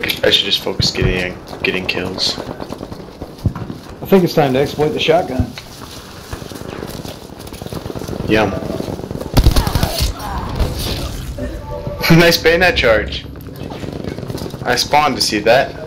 I should just focus getting kills. I think it's time to exploit the shotgun. Yum. Nice bayonet charge. I spawned to see that.